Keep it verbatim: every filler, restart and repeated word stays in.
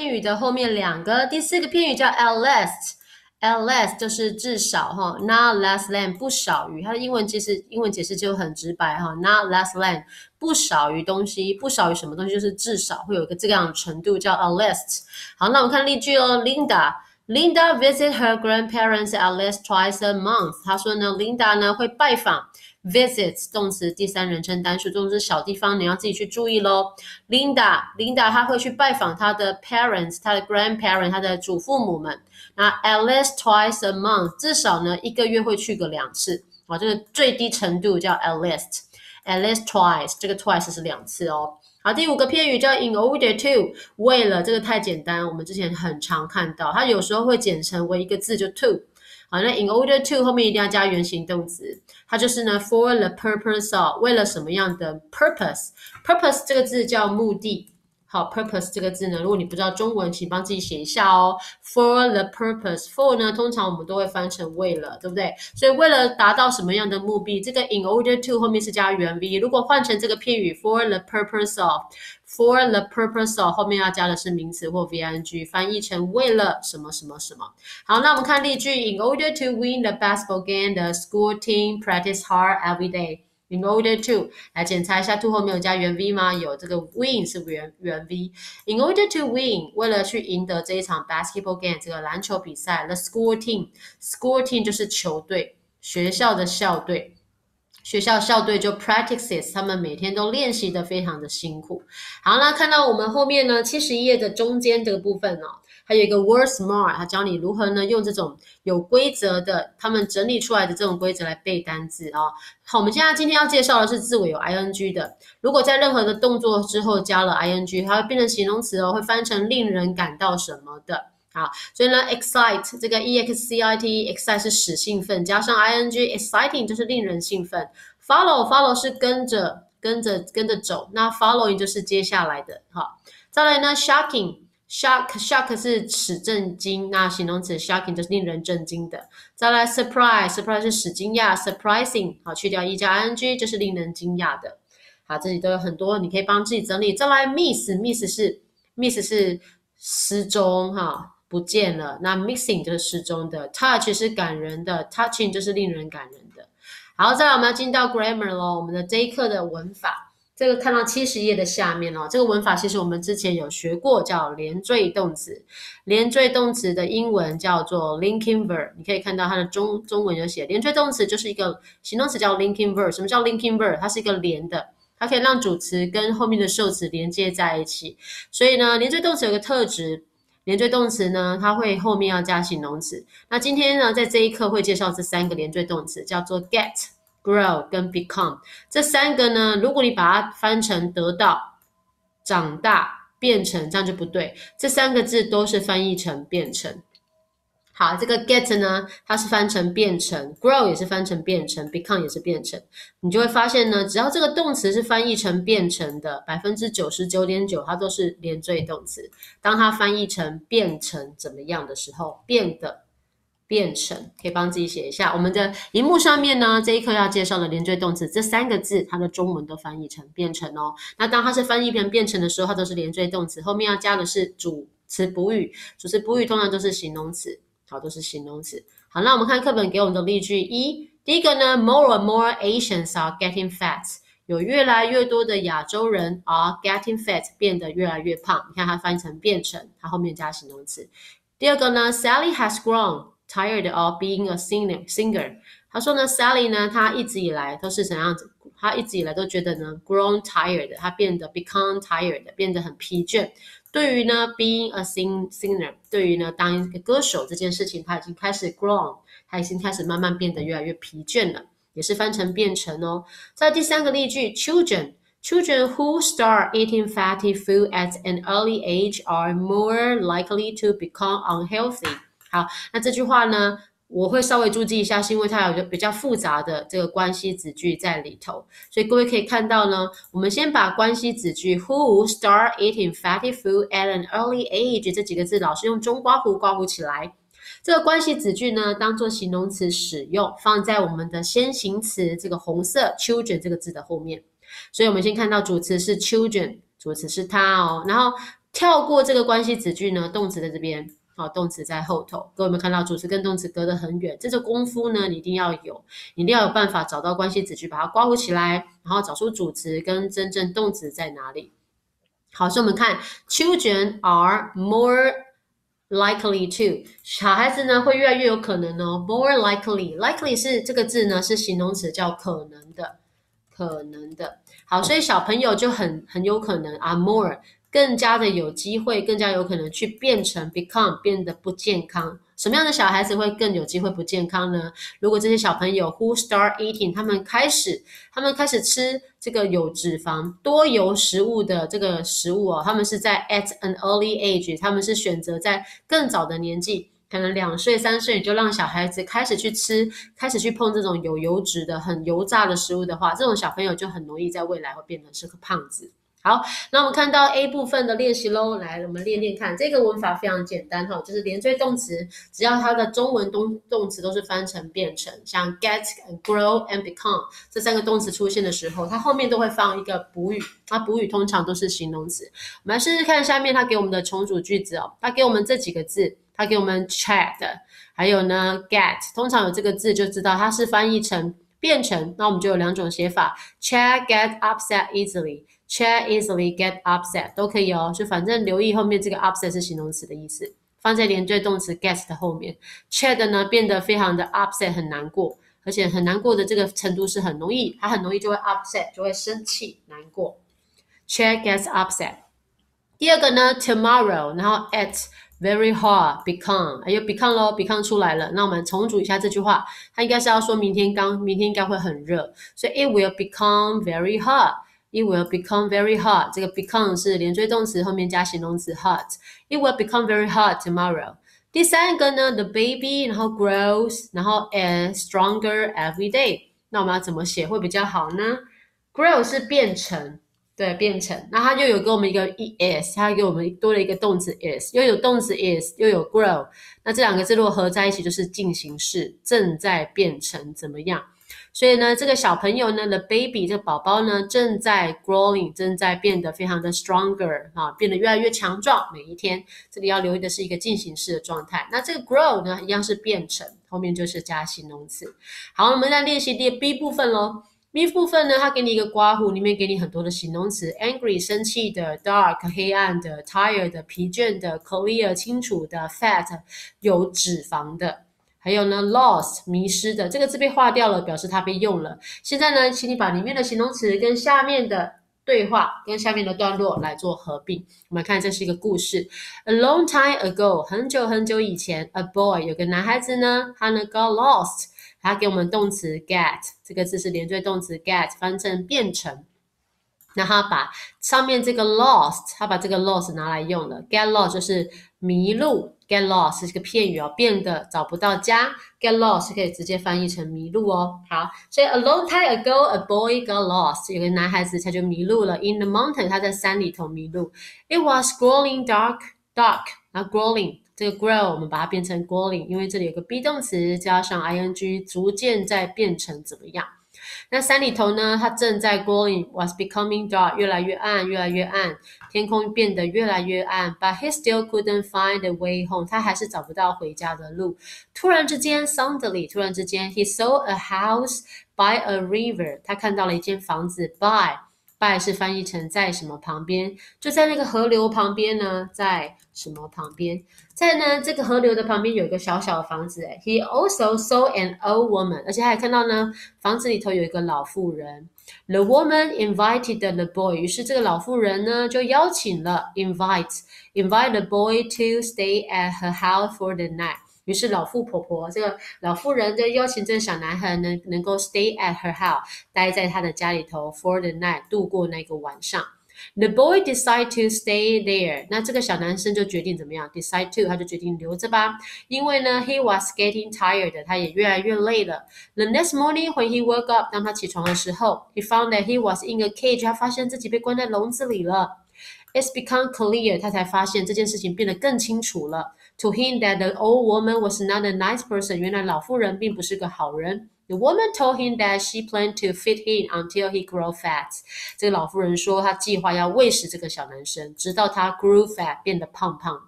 片语的后面两个，第四个片语叫 at least。at least 就是至少哈 ，not less than 不少于，它的英文其实英文解释就很直白哈 ，not less than 不少于东西，不少于什么东西就是至少会有一个这样的程度叫 at least。好，那我们看例句哦 ，Linda。Linda visit her grandparents at least twice a month。她说呢 ，Linda 呢会拜访 visit 动词第三人称单数，动词小地方你要自己去注意咯。Linda Linda 她会去拜访她的 parents， 她的 grandparents， 她的祖父母们。那 at least twice a month 至少呢一个月会去个两次啊，这个最低程度叫 at least。at least twice 这个 twice 是两次哦。好，第五个片语叫 in order to， 为了，这个太简单，我们之前很常看到，它有时候会简成为一个字就 to。好，那 in order to 后面一定要加原形动词，它就是呢 for the purpose of， 为了什么样的 purpose。 purpose 这个字叫目的。好 ，purpose 这个字呢，如果你不知道中文，请帮自己写一下哦。For the purpose， for 呢，通常我们都会翻成为了，对不对？所以为了达到什么样的目的，这个 in order to 后面是加原 v。如果换成这个片语 for the purpose of，for the purpose of 后面要加的是名词或 V-ing， 翻译成为了什么什么什么。好，那我们看例句 ，in order to win the basketball game，the school team practice hard every day。In order to 来检查一下 to 后面有加原 v 吗？有，这个 win 是原原 v。In order to win， 为了去赢得这一场 basketball game 这个篮球比赛 ，the school team school team 就是球队，学校的校队。学校校队就 practices， 他们每天都练习的非常的辛苦。好，那看到我们后面呢七十一页的中间这个部分哦，还有一个 word smart， 它教你如何呢用这种有规则的，他们整理出来的这种规则来背单字啊、哦。好，我们现在今天要介绍的是字尾有 ing 的，如果在任何的动作之后加了 ing， 它会变成形容词哦，会翻成令人感到什么的。好，所以呢 excite 这个 E-X-C-I-T excite 是使兴奋，加上 ing exciting 就是令人兴奋。follow follow 是跟着跟着跟着走，那 following 就是接下来的。好，再来呢 shocking shock shock 是使震惊，那形容词 shocking 就是令人震惊的。再来 surprise surprise 是使惊讶 surprising 好，去掉 e 加 ing 就是令人惊讶的。好，这里都有很多你可以帮自己整理。再来 miss miss 是 miss 是失踪哈，不见了，那 missing 就是失踪的。 touch 是感人的， touching 就是令人感人的。好，再来我们要进到 grammar 咯，我们的这一课的文法，这个看到七十页的下面哦，这个文法其实我们之前有学过，叫连缀动词。连缀动词的英文叫做 linking verb， 你可以看到它的中中文有写，连缀动词就是一个形容词叫 linking verb。 什么叫 linking verb？ 它是一个连的，它可以让主词跟后面的受词连接在一起。所以呢，连缀动词有个特质，连缀动词呢，它会后面要加形容词。那今天呢，在这一课会介绍这三个连缀动词，叫做 get、grow 跟 become。这三个呢，如果你把它翻成得到、长大、变成，这样就不对。这三个字都是翻译成变成。好，这个 get 呢，它是翻成变成， grow 也是翻成变成， become 也是变成。你就会发现呢，只要这个动词是翻译成变成的 百分之九十九点九 它都是连缀动词。当它翻译成变成怎么样的时候，变的、变成，可以帮自己写一下。我们的荧幕上面呢，这一课要介绍的连缀动词，这三个字它的中文都翻译成变成哦。那当它是翻译成变成的时候，它都是连缀动词，后面要加的是主词补语，主词补语通常都是形容词。好，都是形容词。好，那我们看课本给我们的例句一，第一个呢 ，More and more Asians are getting fat， 有越来越多的亚洲人 are getting fat， 变得越来越胖。你看它翻译成变成，它后面加形容词。第二个呢 ，Sally has grown tired of being a singer singer。他说呢 ，Sally 呢，她一直以来都是怎样子？她一直以来都觉得呢 ，grown tired， 她变得 become tired， 变得很疲倦。对于呢 being a sing, singer， 对于呢当一个歌手这件事情，他已经开始 grown， 他已经开始慢慢变得越来越疲倦了，也是翻成变成哦。在第三个例句 children children who start eating fatty food at an early age are more likely to become unhealthy。 好，那这句话呢我会稍微注意一下，是因为它有一个比较复杂的这个关系子句在里头，所以各位可以看到呢，我们先把关系子句 who start eating fatty food at an early age 这几个字，老师用中括弧括弧起来。这个关系子句呢，当做形容词使用，放在我们的先行词这个红色 children 这个字的后面。所以我们先看到主词是 children， 主词是他哦，然后跳过这个关系子句呢，动词在这边。好，动词在后头，各位有没有看到主词跟动词隔得很远？这个功夫呢，你一定要有，你一定要有办法找到关系子句，把它刮弧起来，然后找出主词跟真正动词在哪里。好，所以我们看 children are more likely to， 小孩子呢会越来越有可能哦 more likely likely 是这个字呢是形容词，叫可能的，可能的。好，所以小朋友就很很有可能 are more 更加的有机会，更加有可能去变成 become 变得不健康。什么样的小孩子会更有机会不健康呢？如果这些小朋友 who start eating， 他们开始他们开始吃这个有脂肪多油食物的这个食物哦，他们是在 at an early age， 他们是选择在更早的年纪，可能两岁三岁就让小孩子开始去吃，开始去碰这种有油脂的很油炸的食物的话，这种小朋友就很容易在未来会变成是个胖子。好，那我们看到 A 部分的练习咯，来我们练练看。这个文法非常简单哈，就是连缀动词，只要它的中文动动词都是翻成变成，像 get grow and become 这三个动词出现的时候，它后面都会放一个补语，它补语通常都是形容词。我们来试试看下面它给我们的重组句子哦，它给我们这几个字，它给我们 chat， 还有呢 get， 通常有这个字就知道它是翻译成变成，那我们就有两种写法 chat get upset easily，chat easily get upset 都可以哦，就反正留意后面这个 upset 是形容词的意思，放在连缀动词 get 的后面。chat 呢变得非常的 upset 很难过，而且很难过的这个程度是很容易，它很容易就会 upset 就会生气难过。chat gets upset。第二个呢 tomorrow， 然后 at very hot become， 哎呦 become 咯 become 出来了，那我们重组一下这句话，它应该是要说明天刚明天应该会很热，所以 it will become very hot。It will become very hot， 这个 become 是连缀动词后面加形容词 hot， It will become very hot tomorrow。 第三个呢 the baby， 然后 grows， 然后 is stronger every day， 那我们要怎么写会比较好呢？ grow 是变成，对，变成，那它又有给我们一个 is， 它给我们多了一个动词 is， 又有动词 is， 又有 grow， 那这两个字如果合在一起就是进行式，正在变成怎么样。所以呢，这个小朋友呢 ，the baby 这个宝宝呢，正在 growing， 正在变得非常的 stronger 啊，变得越来越强壮。每一天，这里要留意的是一个进行式的状态。那这个 grow 呢，一样是变成，后面就是加形容词。好，我们来练习第 B 部分咯。B 部分呢，它给你一个刮弧，里面给你很多的形容词 ，angry 生气的 ，dark 黑暗的 ，tired 疲倦的 ，clear 清楚的 ，fat 有脂肪的。还有呢 lost 迷失的，这个字被划掉了，表示它被用了。现在呢，请你把里面的形容词跟下面的对话跟下面的段落来做合并。我们看这是一个故事 A long time ago， 很久很久以前 A boy 有个男孩子呢，他呢 got lost， 他给我们动词 get， 这个字是连缀动词 get 翻成变成，那他把上面这个 lost， 他把这个 lost 拿来用了 get lost 就是迷路， get lost 是个片语哦，变得找不到家， get lost 可以直接翻译成迷路哦。好，所以 a long time ago a boy got lost， 有个男孩子他就迷路了 in the mountain， 他在山里头迷路 it was growing dark dark， 然后 growing 这个 grow 我们把它变成 growing， 因为这里有个 be 动词加上 ing 逐渐在变成怎么样。那山里头呢，它正在 growing was becoming dark， 越来越暗，越来越暗，天空变得越来越暗。But he still couldn't find a way home， 他还是找不到回家的路。突然之间 ，suddenly， 突然之间 ，he saw a house by a river， 他看到了一间房子 by。by 是翻译成在什么旁边，就在那个河流旁边呢，在什么旁边，在呢这个河流的旁边有一个小小的房子 He also saw an old woman， 而且还看到呢房子里头有一个老妇人。The woman invited the boy， 于是这个老妇人呢就邀请了 invite invite the boy to stay at her house for the night。于是老妇婆婆这个老妇人就邀请这个小男孩能能够 stay at her house， 待在他的家里头 for the night， 度过那个晚上。The boy decided to stay there， 那这个小男生就决定怎么样 decide to 他就决定留着吧，因为呢 he was getting tired， 他也越来越累了。The next morning when he woke up， 当他起床的时候 he found that he was in a cage， 他发现自己被关在笼子里了。It's become clear， 他才发现这件事情变得更清楚了。To him that the old woman was not a nice person， 原来老妇人并不是个好人。 The woman told him that she planned to feed him until he grew fat. 这个老妇人说，她计划要喂食这个小男生，直到他 grew fat 变得胖胖。